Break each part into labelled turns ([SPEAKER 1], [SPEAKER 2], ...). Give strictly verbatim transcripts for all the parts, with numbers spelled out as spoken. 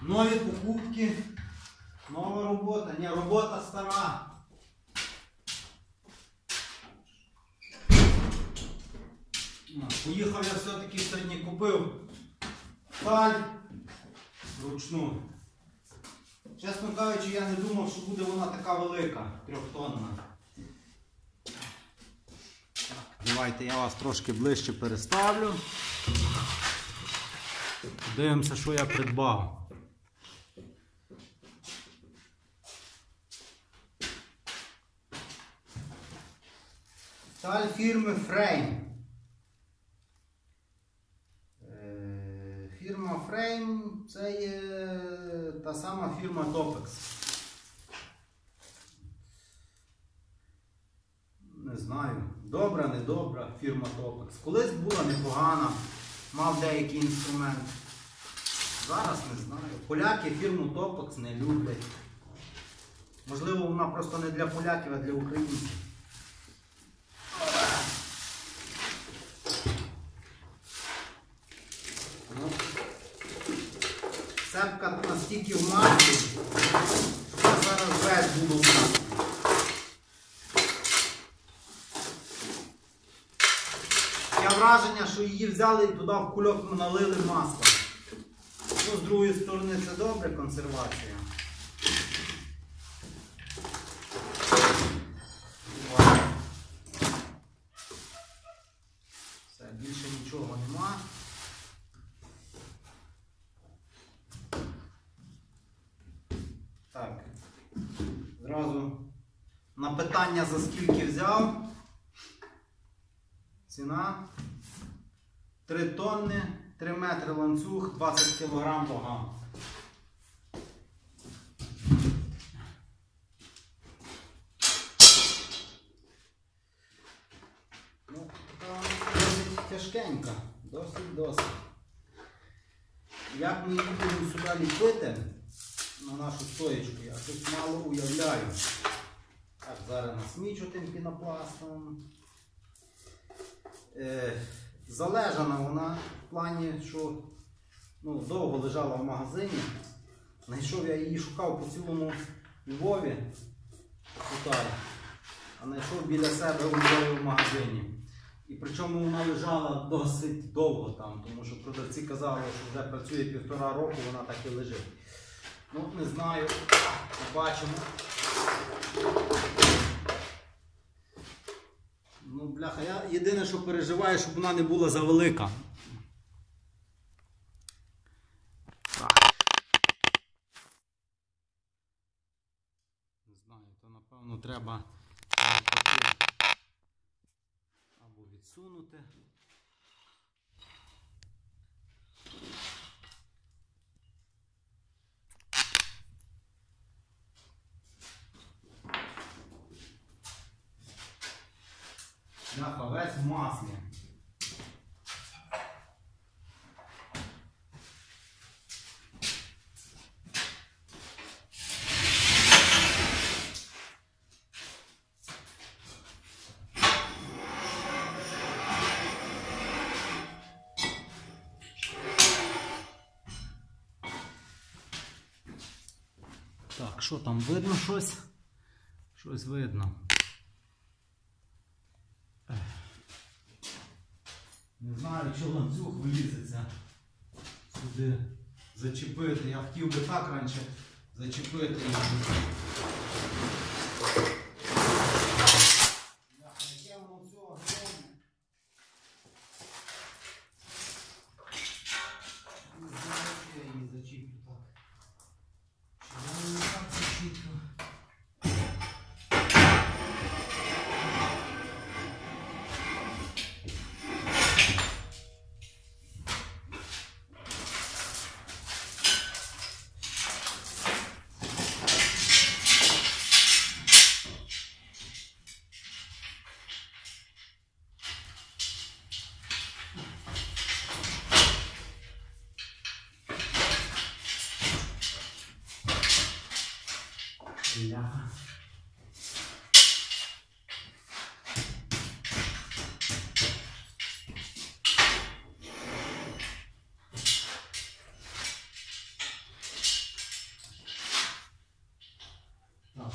[SPEAKER 1] Нові покупки, нова робота, ні, робота стара. Поїхав я все-таки сьогодні, купив сталь ручну. Чесно кажучи, я не думав, що буде вона така велика, трьохтонна. Давайте я вас трошки ближче переставлю. Дивимося, що я придбав. Сталь фірми Frame. Фірма Frame – це є та сама фірма Topex. Не знаю, добра, не добра фірма Topex. Колись була непогана, мав деякий інструмент. Зараз не знаю. Поляки фірму Topex не люблять. Можливо, вона просто не для поляків, а для українців. Цепка настільки в маслі, що я зараз весь буду в маслі. Є враження, що її взяли і туди в кульок налили масло. Ну, з другої сторони це добре, консервація. Все, більше нічого нема. Так, зразу на питання, за скільки взяв. Ціна три тонни, три метри ланцюг, двадцять кілограм вага. Ну, така досить тяжкенька, досить-досить. Як ми її будемо сюди ліпити на нашу стоєчку, я щось мало уявляю. Так, зараз насмічу тим пінопластом. Е, залежана вона в плані, що ну, довго лежала в магазині. Знайшов я її, шукав по цілому Львові, а знайшов біля себе у Львові в магазині. І причому вона лежала досить довго там, тому що продавці казали, що вже працює півтора року, вона так і лежить. Ну, не знаю, побачимо. Ну, бляха, я єдине, що переживаю, щоб вона не була завелика. Так. Не знаю, то напевно треба або відсунути. Бляха, весь в маслі. Так, що там видно щось? Щось видно. Не знаю, чи ланцюг вилізеться сюди зачепити. Я хотів би так раніше зачепити. Яке воно всього громе. Не знаю, чи я її зачіплю так. Чи я її так зачіплю? Бляха.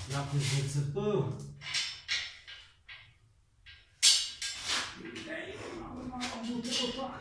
[SPEAKER 1] якось зацепив. Ідея вона мала бути отак.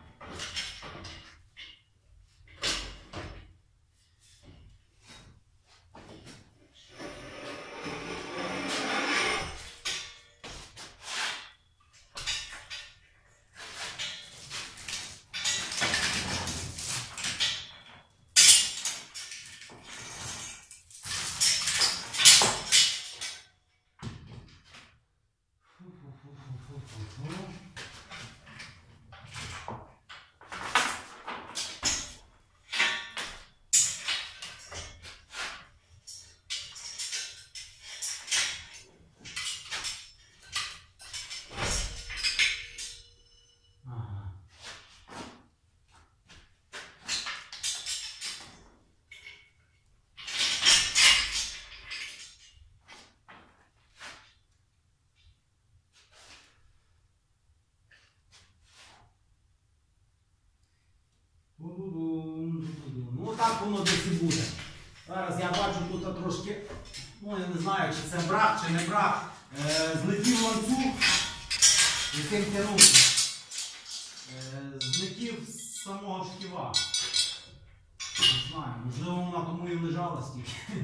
[SPEAKER 1] Ну так воно десь і буде. Зараз я бачу тут трошки, ну я не знаю, чи це брак, чи не брак. Е, злетів ланцюг, яким тягнувся. Е, злетів з самого шківа. Не знаю, можливо вона тому і лежала стільки.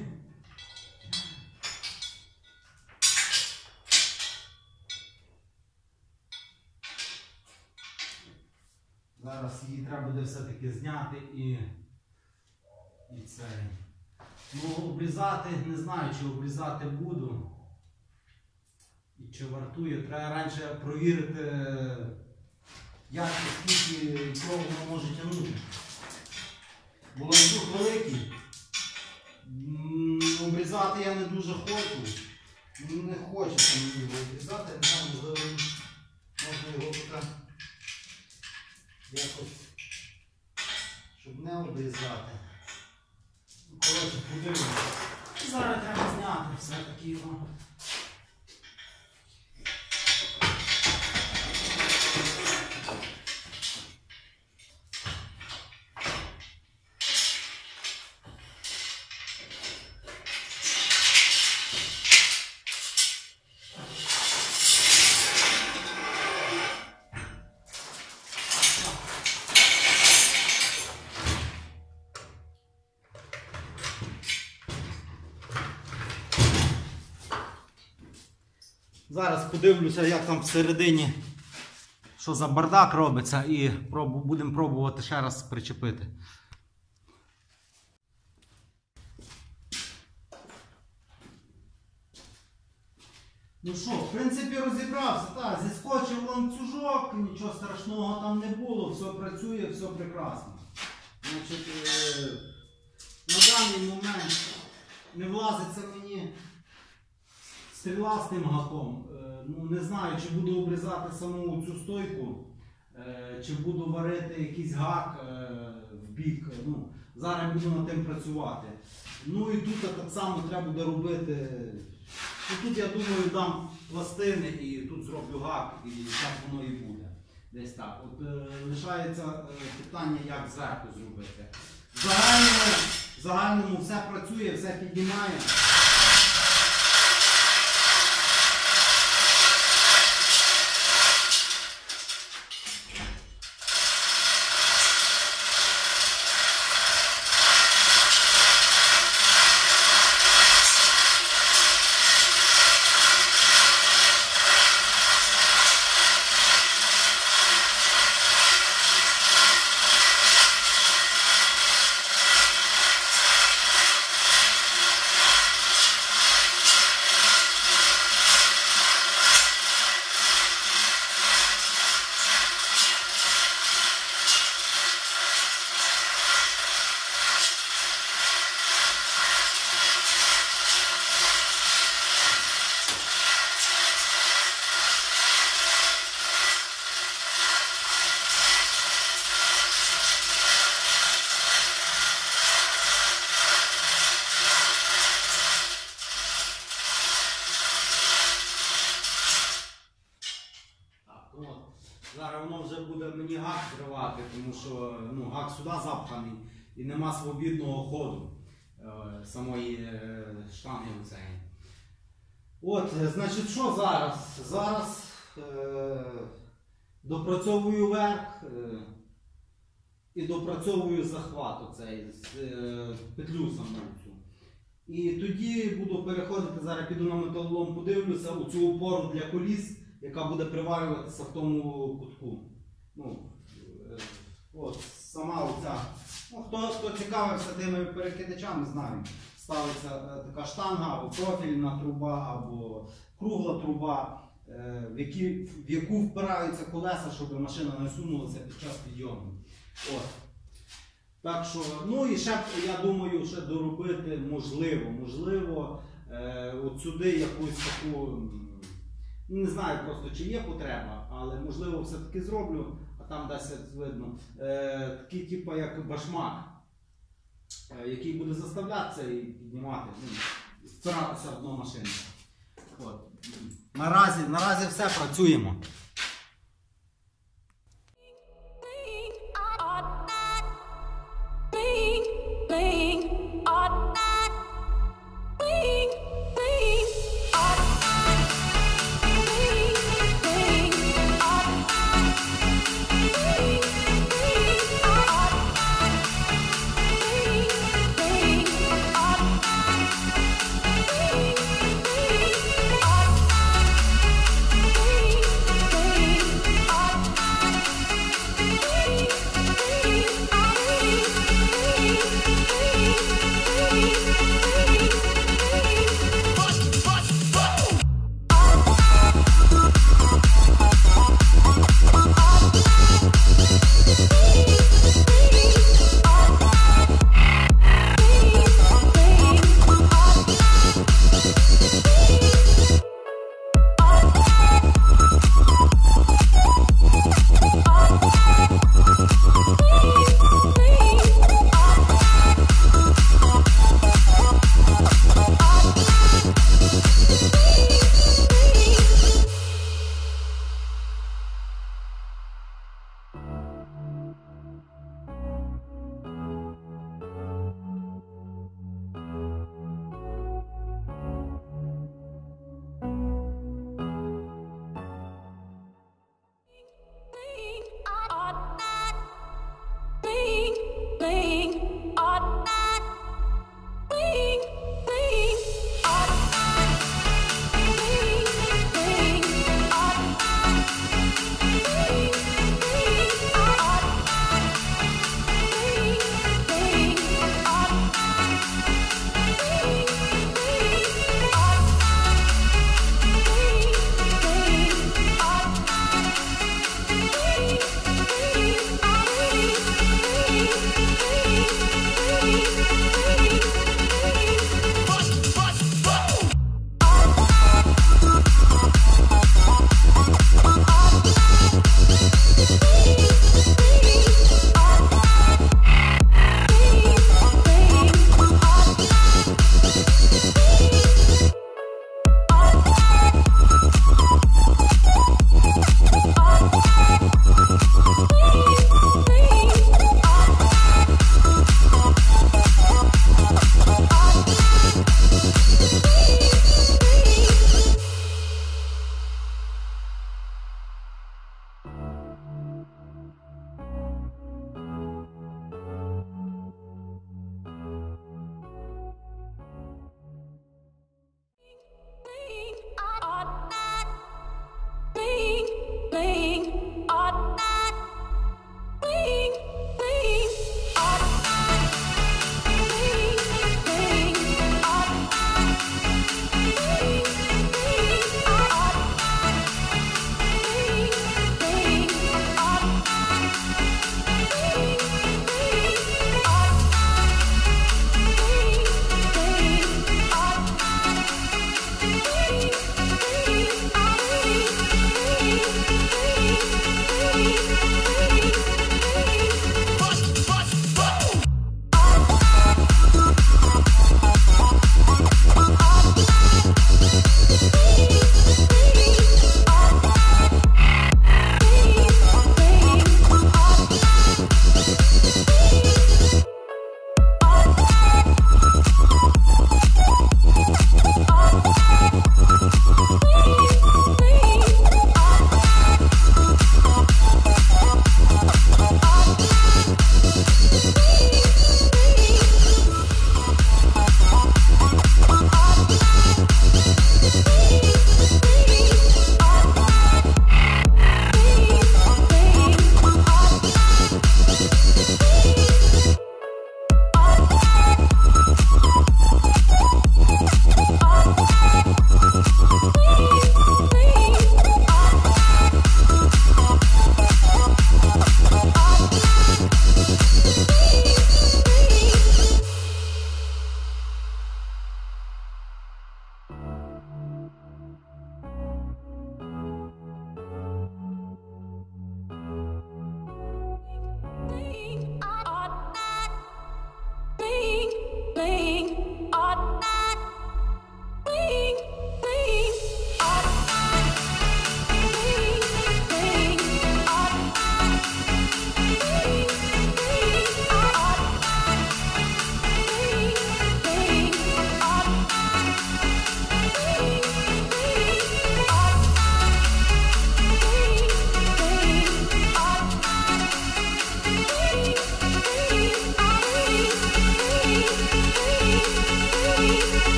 [SPEAKER 1] Зараз її треба буде все-таки зняти і, і це. Ну, обрізати, не знаю, чи обрізати буду. І чи вартує. Треба раніше провірити, як і скільки чого воно може тягнути. Бо ланцюг великий. Обрізати я не дуже хочу. Не хочеться мені його обрізати, не знаю, можливо, можна його поки якось, щоб не обрізати. Коротше, подивимося. Зараз треба зняти все-таки. Ну. Зараз подивлюся, як там всередині, що за бардак робиться, і пробу, будемо пробувати ще раз причепити. Ну що, в принципі розібрався, так, зіскочив ланцюжок, нічого страшного там не було, все працює, все прекрасно. Значить, е на даний момент не влазиться мені стріла з тим гаком. Ну, не знаю, чи буду обрізати саму цю стойку, чи буду варити якийсь гак в бік. Ну, зараз буду над тим працювати. Ну і тут так само треба буде робити. Ну, тут, я думаю, дам пластини і тут зроблю гак, і так воно і буде. Десь так. От е, лишається е, питання, як зверху зробити. В загальному, в загальному все працює, все піднімає. Зараз воно вже буде мені гак тривати, тому що ну, гак сюди запханий і нема свобідного ходу е, самої е, штанги. От, значить, що зараз? Зараз е, допрацьовую верх е, і допрацьовую захват оцей з е, петлю саму цю. І тоді буду переходити, зараз піду на металолом, подивлюся у цю опору для коліс, яка буде приварюватися в тому кутку. Ну, е, от, сама оця. Ну, хто, хто цікавився тими перекидачами, знає. Ставиться е, така штанга, або профільна труба, або кругла труба, е, в, які, в яку впираються колеса, щоб машина не сунулася під час підйому. От. Так що, ну і ще, я думаю, ще доробити можливо, можливо, е, от сюди якусь таку, не знаю просто, чи є потреба, але можливо все-таки зроблю, а там десь видно, е, такий типу як башмак, е, який буде заставлятися і піднімати, ну, впиратися в дно машини. От. Наразі, наразі все, працюємо.
[SPEAKER 2] Bring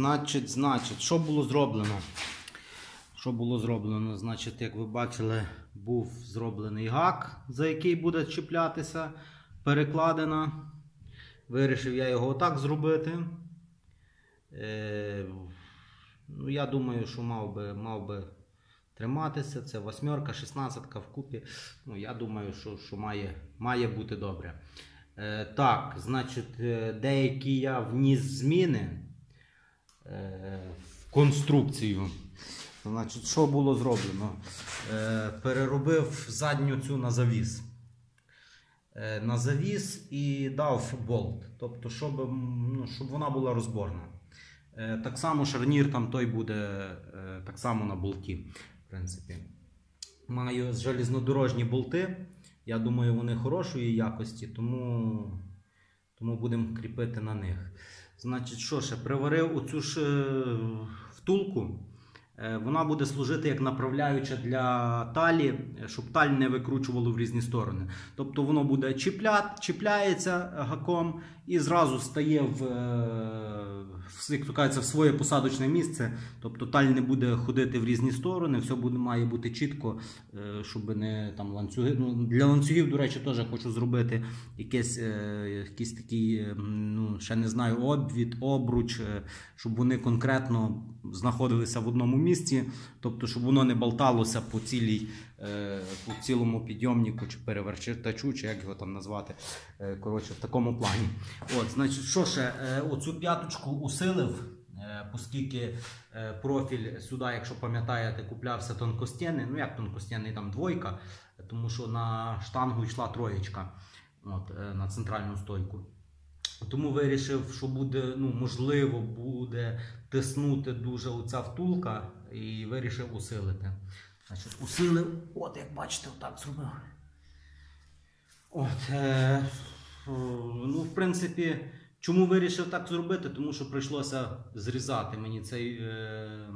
[SPEAKER 1] значить, значить, що було зроблено? Що було зроблено? Значить, як ви бачили, був зроблений гак, за який буде чіплятися перекладина. Вирішив я його отак зробити. Е, ну, я думаю, що мав би, мав би триматися. Це восьмерка, шістнадцятка вкупі. Ну, я думаю, що, що має, має бути добре. Е, так, значить, деякі я вніс зміни е, в конструкцію. Значить, що було зроблено? Е, переробив задню цю на завіс. Е, на завіс і дав болт. Тобто, щоб, ну, щоб вона була розборна. Е, так само шарнір там той буде е, так само на болті. В принципі. Маю железнодорожні болти. Я думаю, вони хорошої якості, тому, тому будемо кріпити на них. Значить, що ще? Приварив оцю ж е, втулку. Вона буде служити як направляюча для талі, щоб таль не викручувало в різні сторони. Тобто воно буде чіпля... чіпляється гаком і зразу стає в, як то кажеться, в своє посадочне місце. Тобто таль не буде ходити в різні сторони, все буде, має бути чітко, щоб не там ланцюги. Ну, для ланцюгів, до речі, теж хочу зробити якийсь, якийсь такий, ну, ще не знаю, обвід, обруч, щоб вони конкретно знаходилися в одному місці, тобто, щоб воно не болталося по, цілій, по цілому підйомнику, чи перевертачу, чи як його там назвати, коротше, в такому плані. От, значить, що ще, оцю п'яточку усилив, оскільки профіль сюди, якщо пам'ятаєте, куплявся тонкостінний, ну як тонкостінний, там двойка, тому що на штангу йшла троєчка, от, на центральну стойку. Тому вирішив, що буде, ну, можливо, буде тиснути дуже оця втулка, і вирішив усилити. Значить, усилив, от як бачите, отак зробив. От, е, ну, в принципі, чому вирішив так зробити? Тому що прийшлося зрізати мені цей е,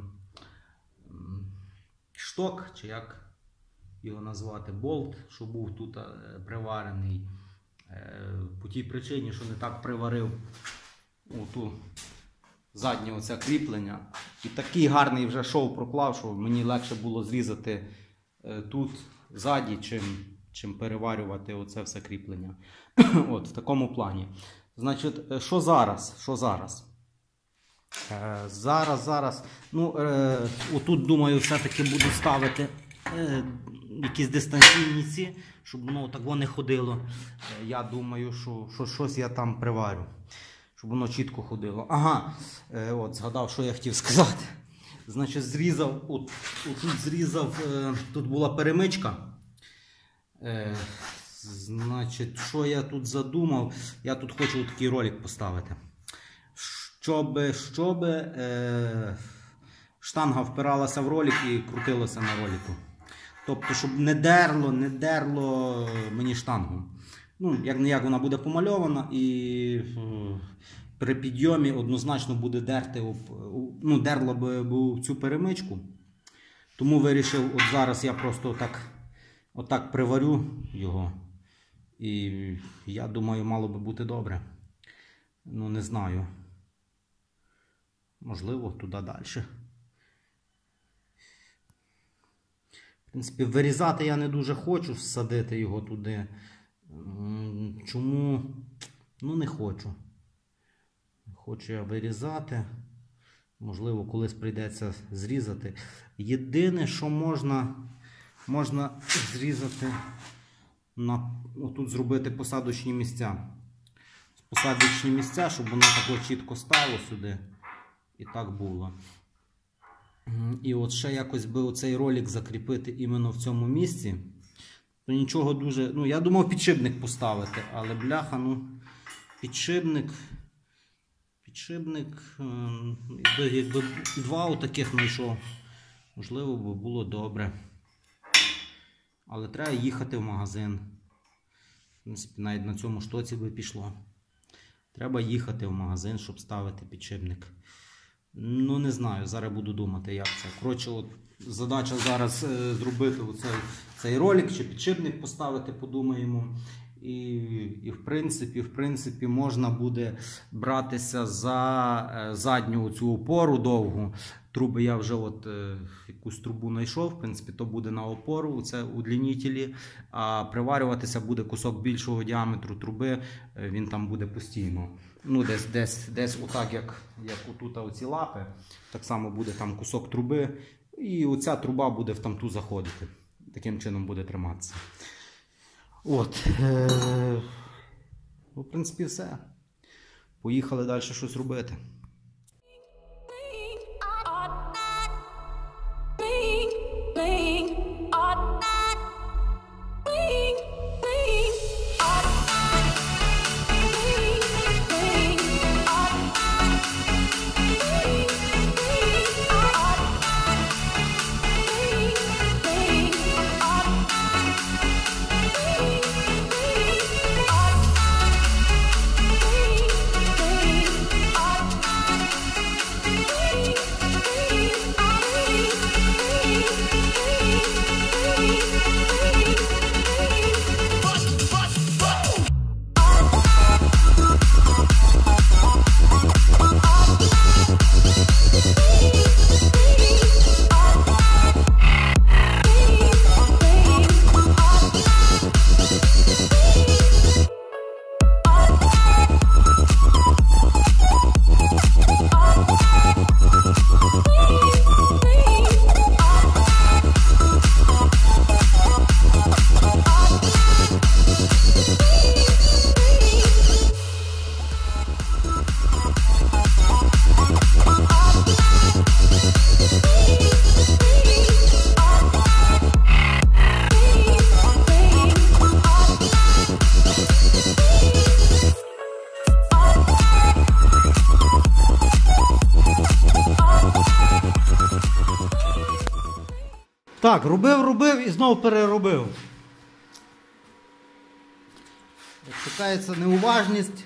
[SPEAKER 1] шток, чи як його назвати, болт, що був тут е, приварений. По тій причині, що не так приварив оту заднє оце кріплення. І такий гарний вже шов проклав, що мені легше було зрізати тут ззаді, чим, чим переварювати оце все кріплення. От, в такому плані. Значить, що зараз? Що зараз? Е, зараз, зараз. Ну, е, отут, думаю, все-таки буду ставити е, якісь дистанційні ці, щоб воно так не ходило. Я думаю, що, що щось я там приварю, щоб воно чітко ходило. Ага, е, от, згадав, що я хотів сказати. Значить, зрізав, от, отут зрізав, е, тут була перемичка. Е, значить, що я тут задумав? Я тут хочу такий ролик поставити. Щоб, щоб е, штанга впиралася в ролик і крутилася на ролику. Тобто, щоб не дерло, не дерло мені штангу. Ну, як-не-як вона буде помальована і е, при підйомі однозначно буде дерти, об, ну, дерло би, би цю перемичку. Тому вирішив, от зараз я просто отак, отак приварю його. І я думаю, мало би бути добре. Ну, не знаю. Можливо, туди далі. В принципі, вирізати я не дуже хочу, всадити його туди. Чому? Ну, не хочу. Хочу я вирізати. Можливо, колись прийдеться зрізати. Єдине, що можна, можна зрізати, на, отут зробити посадочні місця. Посадочні місця, щоб воно так чітко стало сюди. І так було. І от ще якось би оцей ролик закріпити іменно в цьому місці. То нічого дуже... Ну, я думав підшипник поставити, але бляха, ну, підшипник... Підшипник... Якби, якби два отаких знайшов, можливо, би було добре. Але треба їхати в магазин. В принципі, навіть на цьому штоці би пішло. Треба їхати в магазин, щоб ставити підшипник. Ну, не знаю, зараз буду думати, як це. Коротше, от задача зараз е, зробити оцей, цей ролик, чи підшипник поставити, подумаємо. І, і в принципі, в принципі, можна буде братися за задню цю опору довгу. Труби я вже от е, якусь трубу знайшов, в принципі, то буде на опору, це удлінітелі, а приварюватися буде кусок більшого діаметру труби, е, він там буде постійно. Ну, десь, десь, десь отак, як, як отут оці лапи, так само буде там кусок труби, і оця труба буде в тамту заходити. Таким чином буде триматися. От, е, ну, в принципі, все. Поїхали далі щось робити. Так, робив, робив і знову переробив. Як шукається неуважність,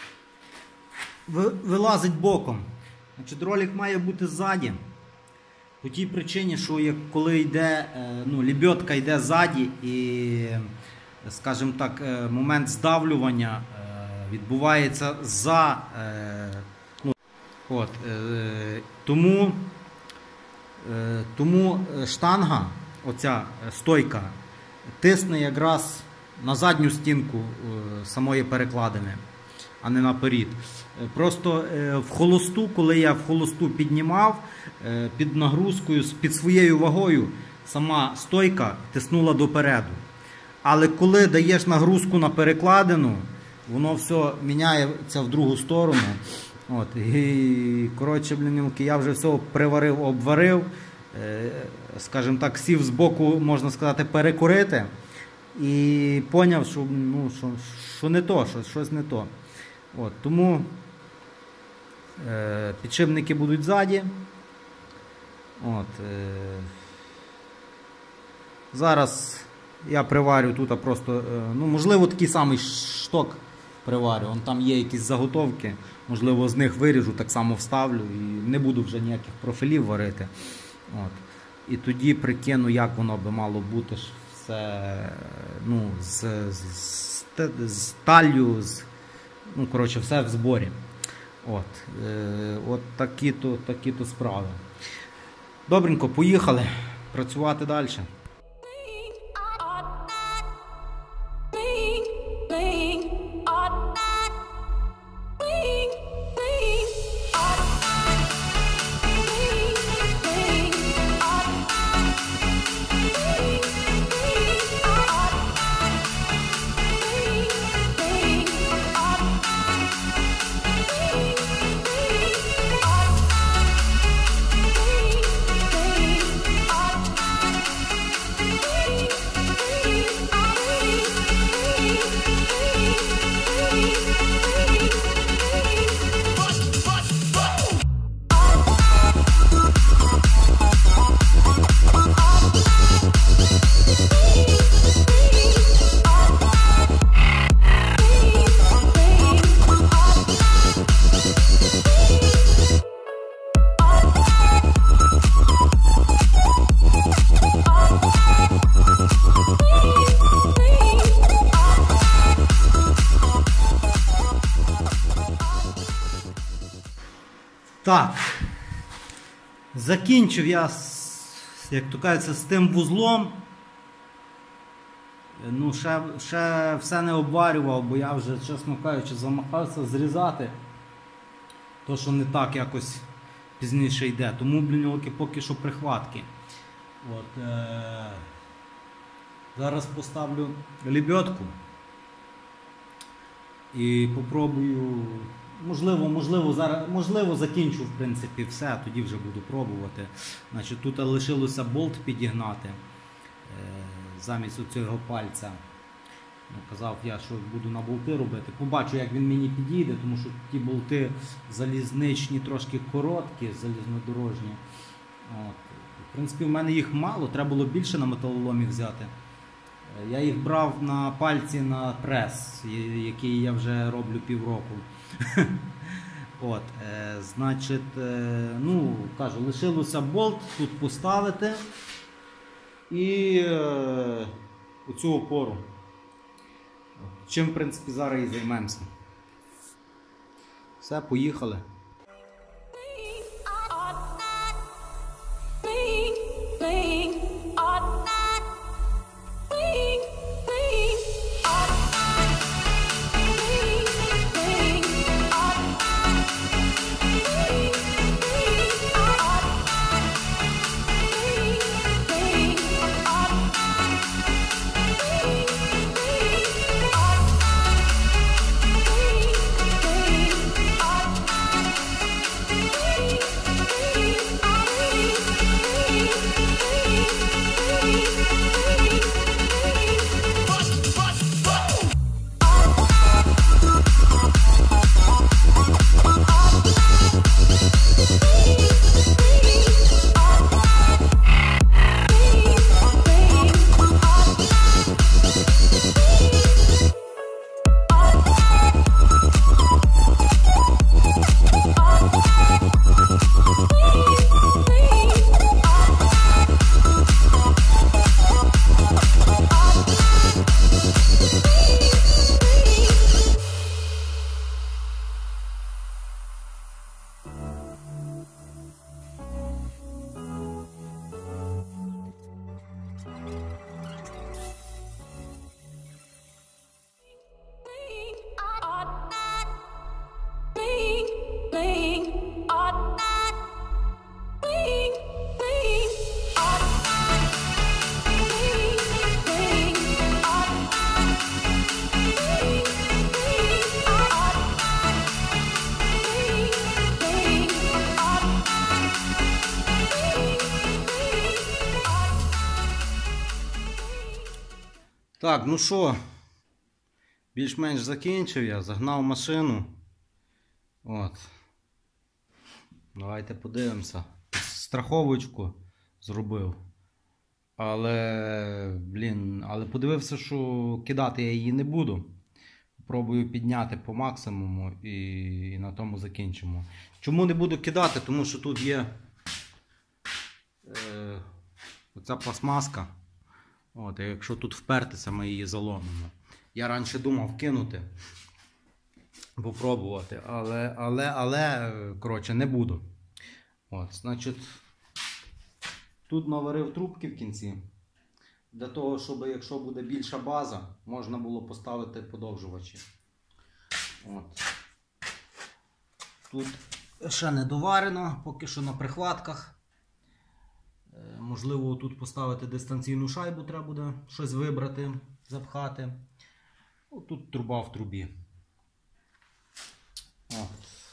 [SPEAKER 1] вилазить боком. Значить, ролик має бути ззаді. По тій причині, що як коли йде, ну, лебедка йде ззаді і, скажімо так, момент здавлювання відбувається за. Ну, от, тому, тому штанга, оця стойка, тисне якраз на задню стінку самої перекладини, а не наперед. Просто в холосту, коли я в холосту піднімав, під нагрузкою, під своєю вагою, сама стойка тиснула допереду. Але коли даєш нагрузку на перекладину, воно все міняється в другу сторону. От. І, коротше, блін, я вже все приварив, обварив, скажімо так, сів з боку, можна сказати, перекурити. І поняв, що, ну, що, що не то, що щось не то. От, тому е, підшипники будуть ззаді. От, е, зараз я приварю тут просто, е, ну, можливо, такий самий шток приварю. Вон там є якісь заготовки, можливо, з них виріжу, так само вставлю і не буду вже ніяких профілів варити. От. І тоді прикину, як воно би мало бути все, ну, з, з, з таллю, з, ну, коротше, все в зборі. От, е, от такі-то, такі-то справи. Добренько, поїхали працювати далі. Закінчив я, як то кажеться, з тим вузлом. Ну, ще, ще все не обварював, бо я вже, чесно кажучи, замахався зрізати. То, що не так якось пізніше йде. Тому, блін, поки що прихватки. От, е- Зараз поставлю лебедку. І попробую, можливо, можливо, зараз, можливо, закінчу, в принципі, все, тоді вже буду пробувати. Значить, тут лишилося болт підігнати е, замість оцього пальця. Ну, казав я, що буду на болти робити. Побачу, як він мені підійде, тому що ті болти залізничні, трошки короткі, залізнодорожні. От. В принципі, в мене їх мало, треба було більше на металоломі взяти. Я їх брав на пальці на прес, який я вже роблю півроку. От, е, значить, е, ну, кажу, лишилося болт тут поставити і е, оцю опору. Чим, в принципі, зараз і займемося. Все, поїхали. Так, ну що, більш-менш закінчив я, загнав машину. От. Давайте подивимося. Страховочку зробив. Але, блін, але подивився, що кидати я її не буду. Пробую підняти по максимуму і, і на тому закінчимо. Чому не буду кидати? Тому що тут є е, оця пластмаска. От, і якщо тут впертися, ми її заломимо. Я раніше думав кинути, попробувати, але, але, але, коротше, не буду. От, значить, тут наварив трубки в кінці. Для того, щоб, якщо буде більша база, можна було поставити подовжувачі. От. Тут ще не доварено, поки що на прихватках. Можливо, тут поставити дистанційну шайбу, треба буде щось вибрати, запхати. О, тут труба в трубі. О.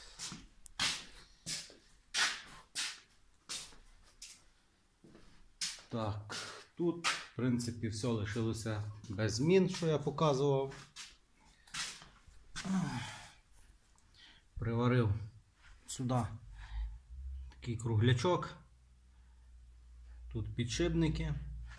[SPEAKER 1] Так, тут, в принципі, все лишилося без змін, що я показував. Приварив сюди такий круглячок. Тут підшипники.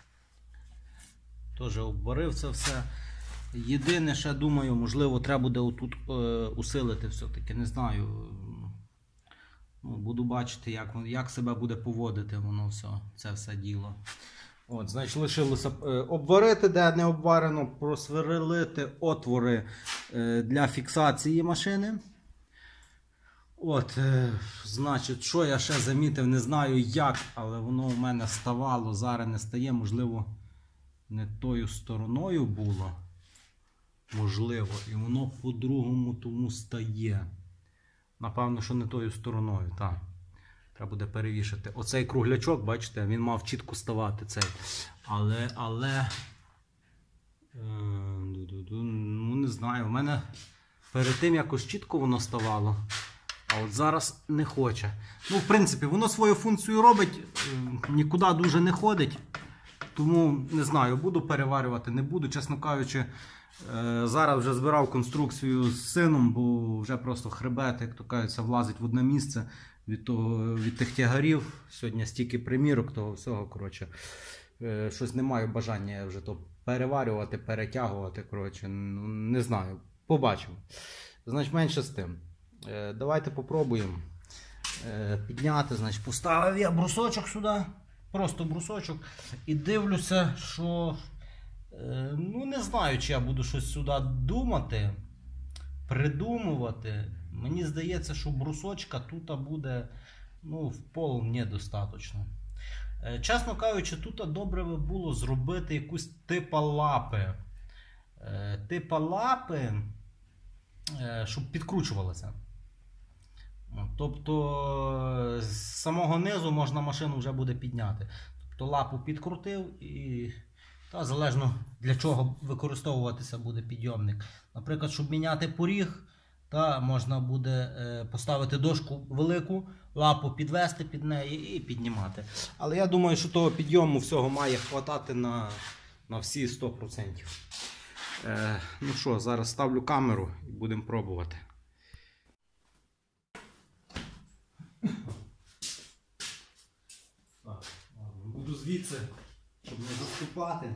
[SPEAKER 1] Теж обварив це все. Єдине, ще думаю, можливо, треба буде отут е, усилити все-таки. Не знаю. Ну, буду бачити, як, як себе буде поводити воно все, це все діло. От, значить, лишилося е, обварити, де не обварено, просверлити отвори е, для фіксації машини. От, е, значить, що я ще замітив, не знаю як, але воно у мене ставало, зараз не стає, можливо, не тою стороною було. Можливо, і воно по-другому тому стає. Напевно, що не тою стороною, так. Треба буде перевішати. Оцей круглячок, бачите, він мав чітко ставати цей. Але, але, е, ну не знаю, в мене перед тим якось чітко воно ставало. А от зараз не хоче. Ну, в принципі, воно свою функцію робить, нікуди дуже не ходить. Тому, не знаю, буду переварювати, не буду. Чесно кажучи, зараз вже збирав конструкцію з сином, бо вже просто хребет, як то кажеться, влазить в одне місце від, того, від тих тягарів. Сьогодні стільки примірок того всього, коротше. Щось не маю бажання вже то переварювати, перетягувати, коротше, не знаю. Побачимо. Значить, менше з тим. Давайте попробуємо підняти. Значить, поставив я брусочок сюди, просто брусочок, і дивлюся, що, ну не знаю, чи я буду щось сюди думати, придумувати. Мені здається, що брусочка тут буде, ну, вполне достатньо. Чесно кажучи, тут добре би було зробити якусь типа лапи. Типа лапи, щоб підкручувалося. Тобто з самого низу можна машину вже буде підняти. Тобто лапу підкрутив і та, залежно для чого використовуватися буде підйомник. Наприклад, щоб міняти поріг, та, можна буде е, поставити дошку велику, лапу підвести під неї і піднімати. Але я думаю, що того підйому всього має хватати на, на всі сто відсотків. Е, ну що, зараз ставлю камеру і будемо пробувати. Так, буду звідси, щоб не заступати.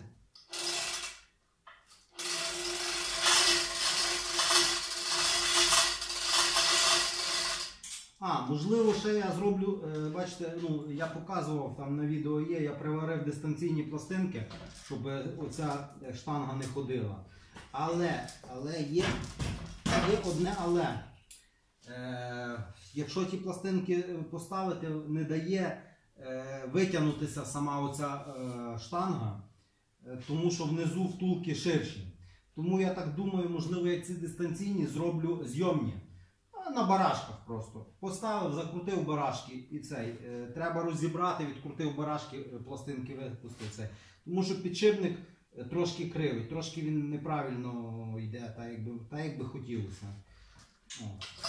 [SPEAKER 1] А, можливо, ще я зроблю, бачите, ну, я показував, там на відео є, я приварив дистанційні пластинки, щоб оця штанга не ходила. Але, але є, є одне але. Е, якщо ті пластинки поставити, не дає е, витягнутися сама оця е, штанга, е, тому що внизу втулки ширші. Тому я так думаю, можливо, я ці дистанційні зроблю зйомні. На барашках просто. Поставив, закрутив барашки і цей. Е, треба розібрати, відкрутив барашки, пластинки випустив цей. Тому що підшипник трошки кривий, трошки він неправильно йде, так як би, так, як би хотілося. О.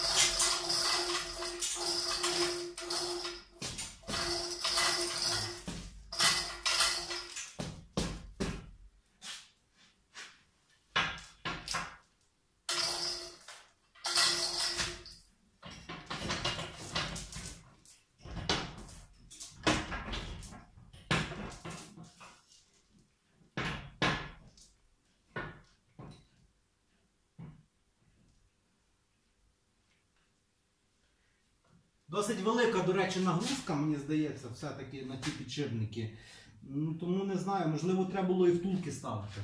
[SPEAKER 1] Досить велика, до речі, нагрузка, мені здається, все-таки на ті підшипники. Ну, тому не знаю, можливо, треба було і втулки ставити.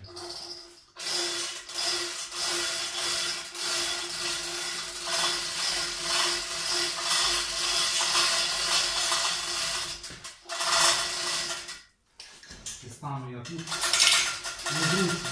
[SPEAKER 1] І стану я тут. Нагрузка.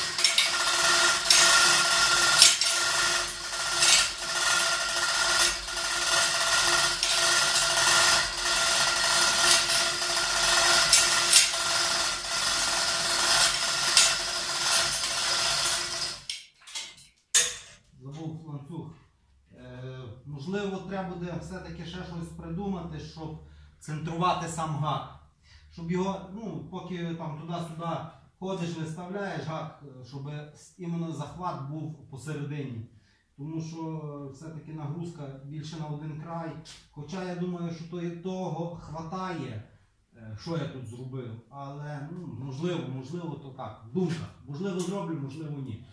[SPEAKER 1] Можливо, треба буде все-таки ще щось придумати, щоб центрувати сам гак. Щоб його, ну, поки там туди-сюди ходиш, виставляєш гак, щоб іменно захват був посередині. Тому що все-таки нагрузка більше на один край. Хоча я думаю, що того хватає, що я тут зробив. Але, ну, можливо, можливо, то так. Думка. Можливо, зроблю, можливо, ні.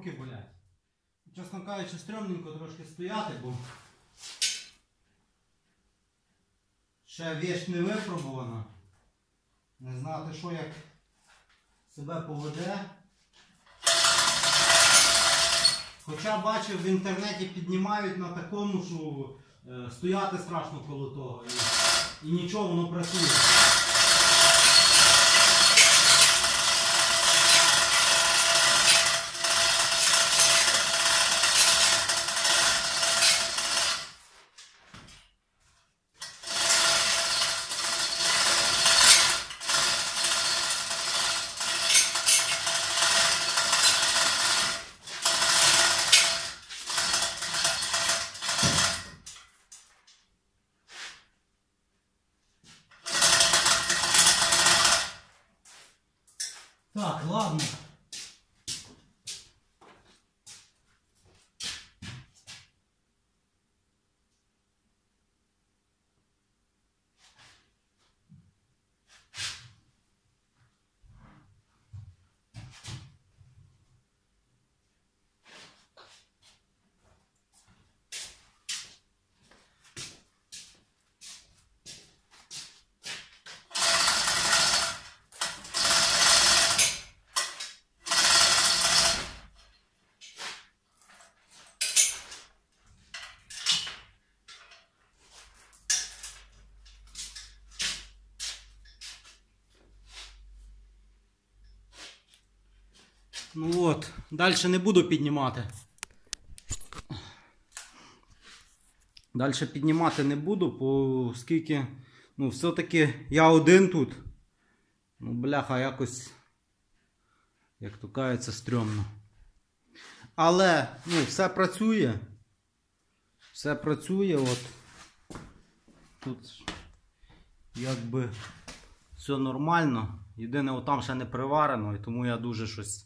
[SPEAKER 1] руки болять. Чесно кажучи, стрьомненько трошки стояти, бо ще вещь не випробувана. Не знати, що як себе поведе. Хоча бачив, в інтернеті піднімають на такому, що е, стояти страшно коло того. І, і нічого, воно працює. Так, ладно. Ну от, далі не буду піднімати. Далі піднімати не буду, оскільки, ну, все-таки я один тут. Ну, бляха, якось, як то кажеться, стрьомно. Але, ну, все працює. Все працює, от. Тут, якби, все нормально. Єдине, отам ще не приварено, і тому я дуже щось...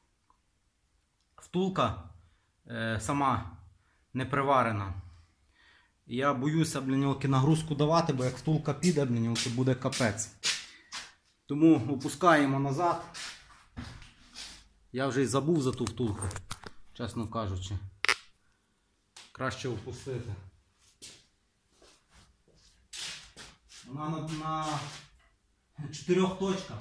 [SPEAKER 1] Втулка е, сама не приварена. І я боюся, блін, нього нагрузку давати, бо як втулка піде, блін, нього буде капець. Тому опускаємо назад. Я вже й забув за ту втулку, чесно кажучи. Краще опустити. Вона на, на чотирьох точках.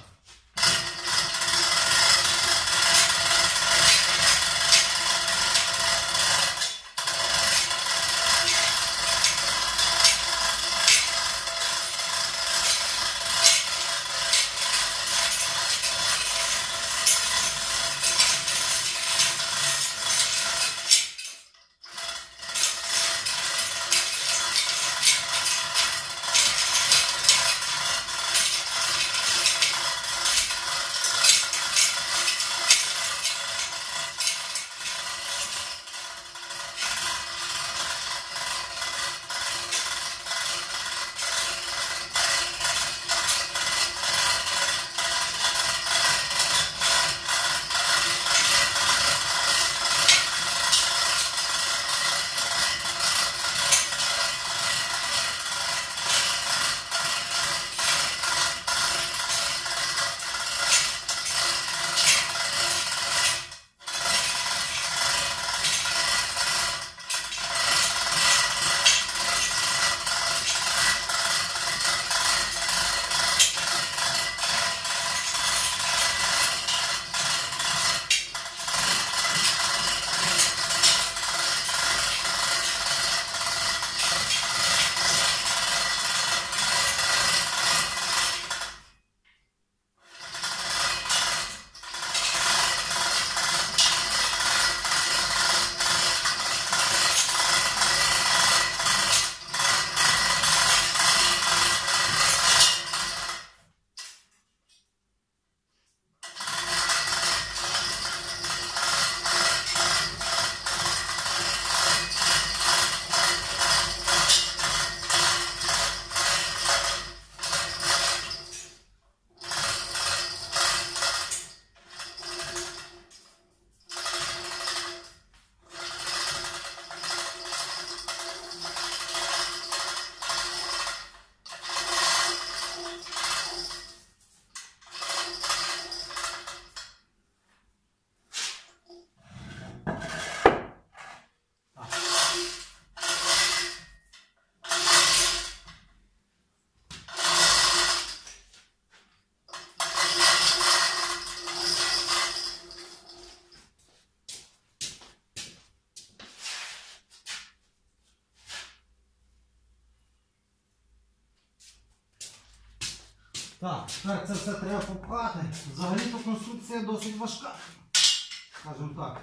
[SPEAKER 1] Так, тепер це все треба попхати. Взагалі-то конструкція досить важка, скажімо так.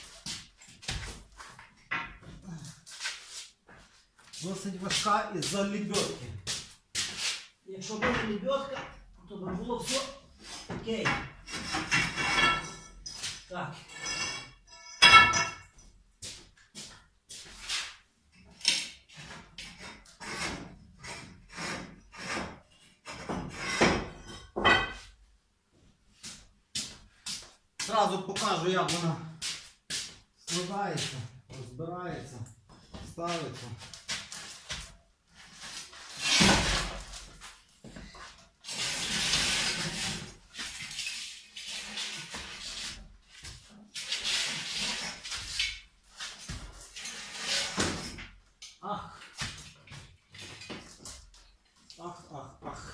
[SPEAKER 1] Досить важка із-за лебедки. Якщо буде лебедка, то би було все окей. Так. Зразу покажу, як вона складається, розбирається, ставиться. Ах! Ах, ах, ах!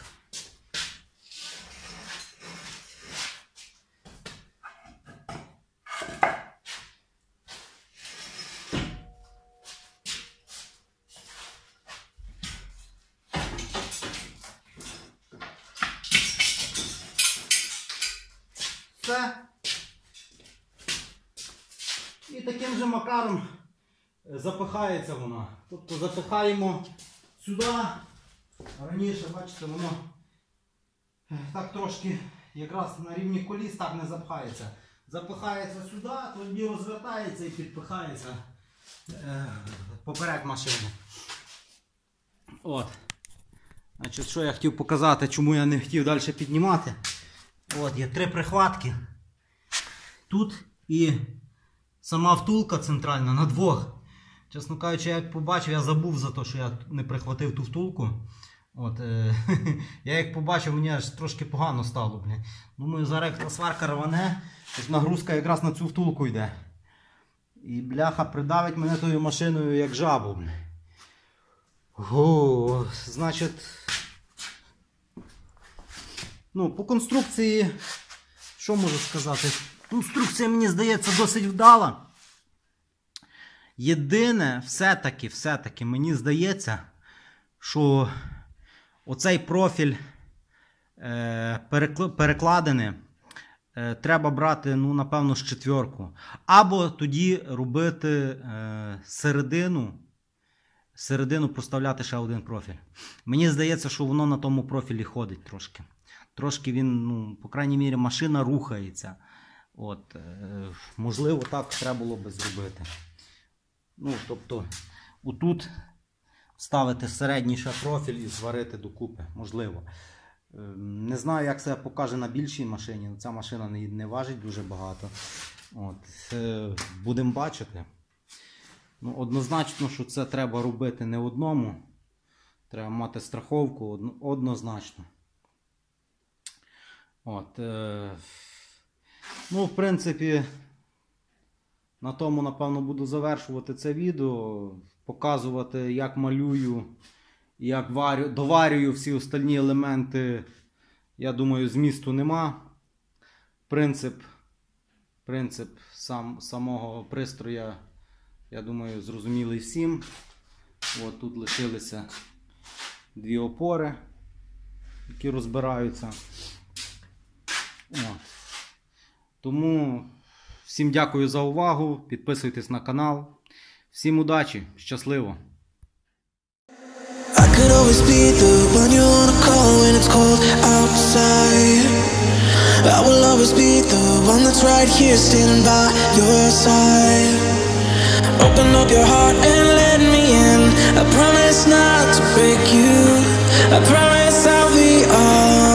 [SPEAKER 1] Все. І таким же макаром запихається вона. Тобто запихаємо сюди. Раніше, бачите, воно так трошки якраз на рівні коліс так не запхається. Запихається сюди, тоді розвертається і підпихається е, поперек машини. От. Значить, що я хотів показати, чому я не хотів далі піднімати. От, є три прихватки. Тут і сама втулка центральна на двох. Чесно кажучи, я як побачив, я забув за те, що я не прихватив ту втулку. От, е я як побачив, мені аж трошки погано стало. Блін. Думаю, зараз як та сварка рване, тож нагрузка якраз на цю втулку йде. І бляха придавить мене тою машиною як жабу. Блін. О, значить... Ну, по конструкції, що можу сказати? Конструкція, мені здається, досить вдала. Єдине, все-таки, все-таки, мені здається, що оцей профіль е, перекладини е, треба брати, ну, напевно, з четвірку. Або тоді робити е, середину, середину проставляти ще один профіль. Мені здається, що воно на тому профілі ходить трошки. Трошки він, ну, по крайній мірі, машина рухається. От, е, можливо, так треба було би зробити. Ну, тобто, отут ставити середній ще профіль і зварити докупи. Можливо. Е, не знаю, як це покаже на більшій машині. Ця машина не, не важить дуже багато. От, е, будемо бачити. Ну, однозначно, що це треба робити не одному. Треба мати страховку однозначно. От, е, ну, в принципі, на тому, напевно, буду завершувати це відео, показувати, як малюю, як варю, доварюю всі остальні елементи, я думаю, змісту нема. Принцип, принцип сам, самого пристрою, я думаю, зрозумілий всім. От тут лишилися дві опори, які розбираються. От. Тому всім дякую за увагу, підписуйтесь на канал. Всім удачі, щасливо! I could always be the one you wanna call when it's cold outside. I will always be the one that's right here standing by your side. Open up your heart and let me in. I promise not to break you. I promise I'll be all